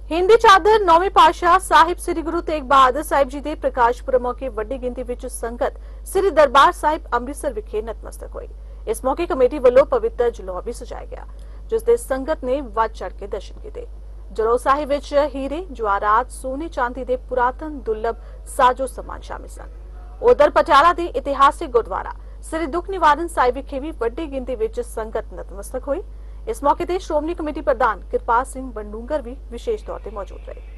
हिंदी चादर नौवीं पातशाह साहिब श्री गुरु तेग बहादुर साहिब जी के प्रकाश पुरब मौके वड्डी गिनती विच संगत श्री दरबार साहिब अमृतसर विखे नतमस्तक हुई। इस मौके कमेटी वालों पवित्र जलौह भी सजाया गया, जिसदे संगत ने वध चढ़ के दर्शन किए। जलौह साहिब विच हीरे, जवाहरात, सोने चांदी के पुरातन दुर्लभ साजो समान शामिल सन। उधर पटियाला के इतिहासिक गुरुद्वारा श्री दुख निवारण साहिब विखे भी वड्डी गिनती विच संगत नतमस्तक हुई। इस मौके पर श्रोमणी कमेटी प्रधान कृपाल सिंह बंडूंगर भी विशेष तौर पर मौजूद रहे।